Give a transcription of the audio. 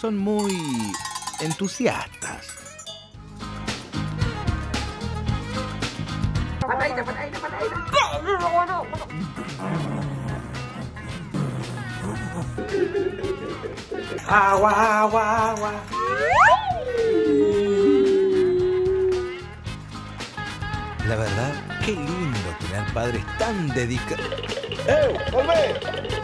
son muy entusiastas. Patadita, patadita, patadita. Agua, agua, agua. La verdad, qué lindo tener padres tan dedicados. ¡Eh! ¡Volvé!